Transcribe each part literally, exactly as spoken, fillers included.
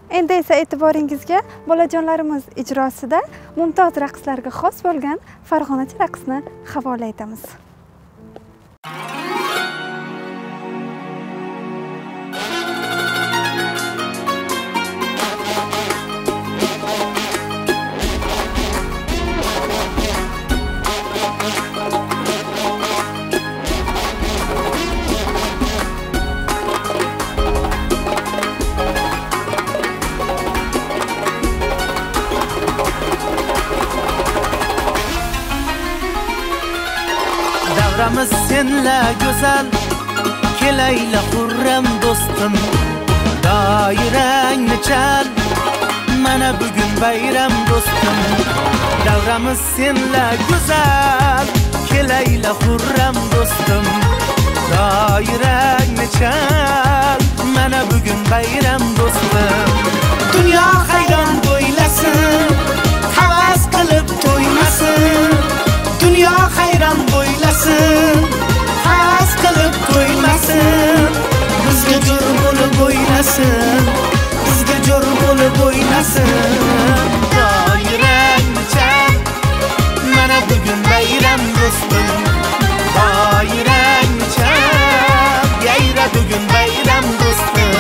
Endi esa e'tiboringizga bolajonlarimiz ijrosida mumtoz raqslarga xos bo'lgan Farg'onacha raqsni havola etamiz. Davramiz senla go'zal, kelayla xurram do'stim. Doirangni chal, mana bugun bayram do'stim. Davramiz senla go'zal, kelayla xurram do'stim. Doirangni chal, mana bugun bayram do'stim. Dunyo hayron bo'ylasin, havas qilib to'ymasin. Dunyo hayron bo'ylasin, havas qilib qo'ymasin. Bizga jo'r bo'lib o'ynasin, bizga jo'r bo'lib o'ynasin. Doirangni chal, mana bugun bayram do'stim. Doirangni chal, yayra bugun bayram do'stim.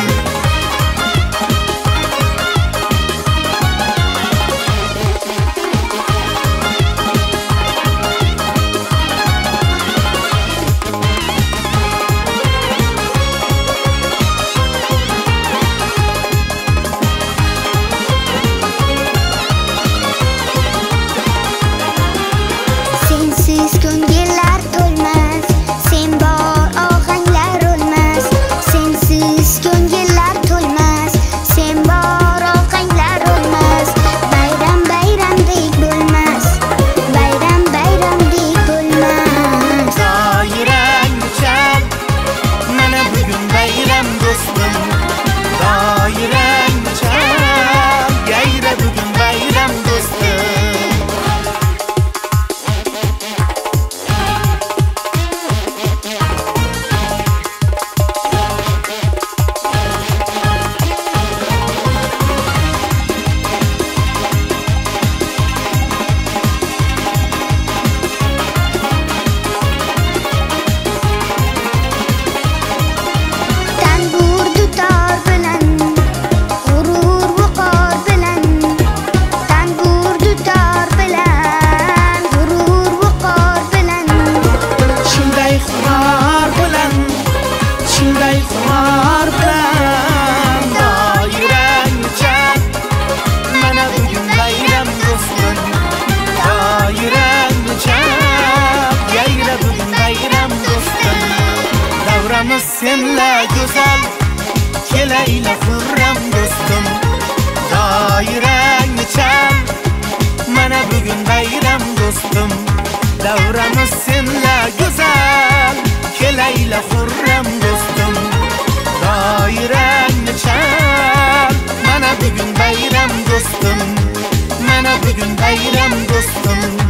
Davramiz senla go'zal, kelayla xurram do'stim. Doirangni chal, mana bugun bayram do'stim. Davramiz senla go'zal, kelayla xurram do'stim. Doirangni chal, mana bugun bayram do'stim. Mana bugun bayram do'stim.